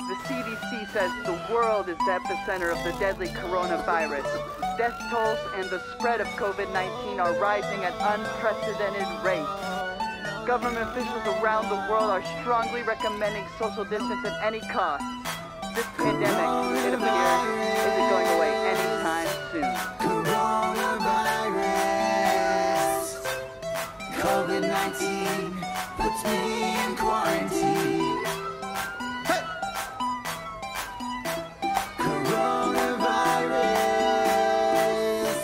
The CDC says the world is the epicenter of the deadly coronavirus. Death tolls and the spread of COVID-19 are rising at unprecedented rates. Government officials around the world are strongly recommending social distance at any cost. This pandemic, it appears, isn't going away anytime soon. Coronavirus, COVID-19 puts me in quarantine. Hey! Coronavirus,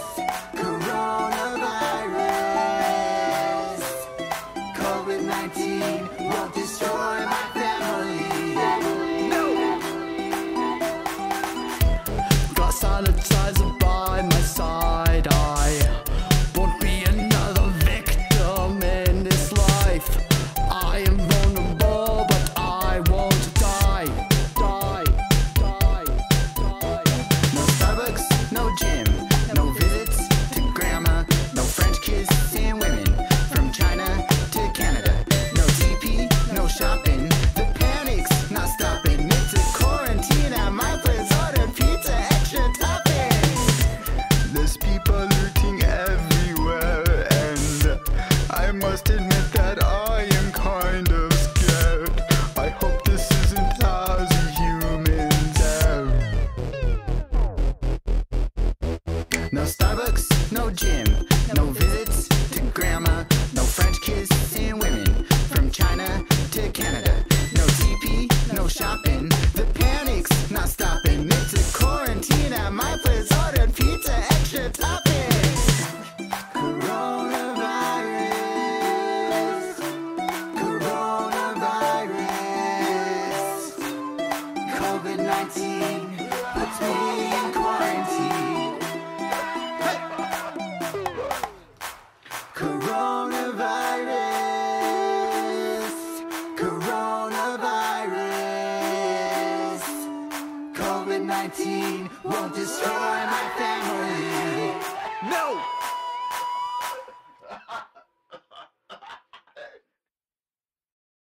coronavirus, COVID-19 won't destroy my family. No! Got sanitizer by my side. I won't be another victim in this life. I am vulnerable, but I won't die. Die, die, die. No Starbucks, no gym, no visits to grandma, no French kissing women from China to Canada. No TP, no shopping. The panic's not stopping. It's a quarantine at my place. Order pizza, extra toppings. There's people looting everywhere, and I must admit that I am kind of scared. I hope this isn't how the humans are. No Starbucks, no gym, no visits to grandma, no French kissing women from China to Canada. No TP, no shopping. The panic's not stopping. It's a quarantine at my place. Ordered pizza, extra toppings. Coronavirus, coronavirus, COVID-19 puts me in quarantine. Hey! Coronavirus, coronavirus, COVID-19 won't destroy my family.